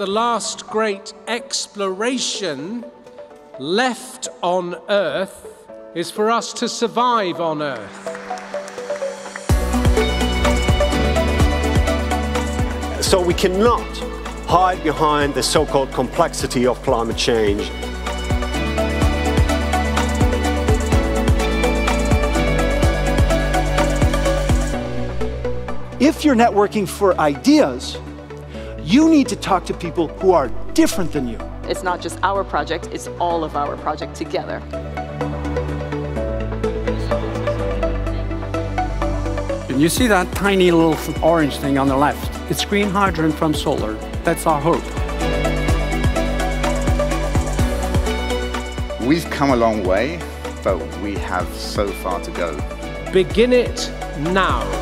the last great exploration left on Earth is for us to survive on Earth. So we cannot hide behind the so-called complexity of climate change. If you're networking for ideas, you need to talk to people who are different than you. It's not just our project, it's all of our project together. And you see that tiny little orange thing on the left? It's green hydrogen from solar. That's our hope. We've come a long way, but we have so far to go. Begin it now.